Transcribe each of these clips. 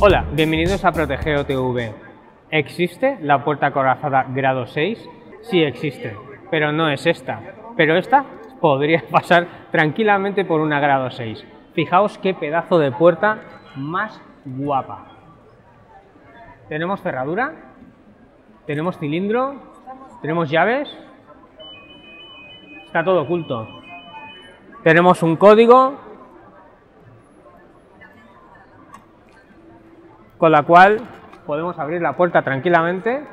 Hola, bienvenidos a Protegeo TV. ¿Existe la puerta acorazada grado 6? Sí existe, pero no es esta. Pero esta podría pasar tranquilamente por una grado 6. Fijaos qué pedazo de puerta más guapa. Tenemos cerradura, tenemos cilindro, tenemos llaves, está todo oculto. Tenemos un código con la cual podemos abrir la puerta tranquilamente.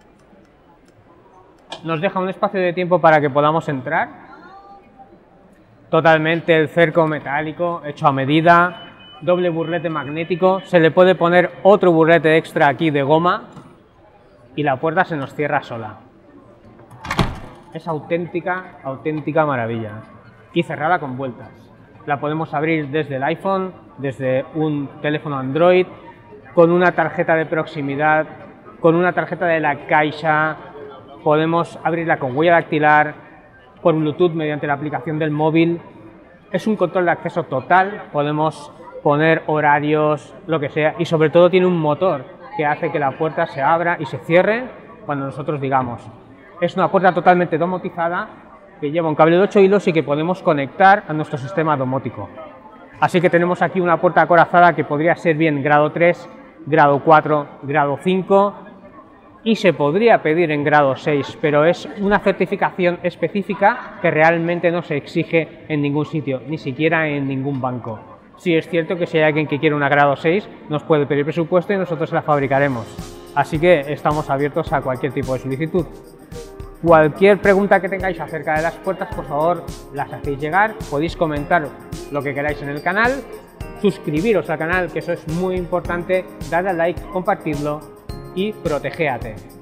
Nos deja un espacio de tiempo para que podamos entrar. Totalmente el cerco metálico hecho a medida, doble burlete magnético, se le puede poner otro burlete extra aquí de goma y la puerta se nos cierra sola. Es auténtica maravilla. Y cerrada con vueltas. La podemos abrir desde el iPhone, desde un teléfono Android, con una tarjeta de proximidad, con una tarjeta de la Caixa, podemos abrirla con huella dactilar, por Bluetooth mediante la aplicación del móvil. Es un control de acceso total, podemos poner horarios, lo que sea, y sobre todo tiene un motor que hace que la puerta se abra y se cierre cuando nosotros digamos. Es una puerta totalmente domotizada que lleva un cable de 8 hilos y que podemos conectar a nuestro sistema domótico. Así que tenemos aquí una puerta acorazada que podría ser bien grado 3, grado 4, grado 5 y se podría pedir en grado 6, pero es una certificación específica que realmente no se exige en ningún sitio, ni siquiera en ningún banco. Sí es cierto que si hay alguien que quiere una grado 6 nos puede pedir presupuesto y nosotros la fabricaremos, así que estamos abiertos a cualquier tipo de solicitud. Cualquier pregunta que tengáis acerca de las puertas, por favor, las hacéis llegar, podéis comentar lo que queráis en el canal, suscribiros al canal, que eso es muy importante, darle a like, compartirlo y protegéate.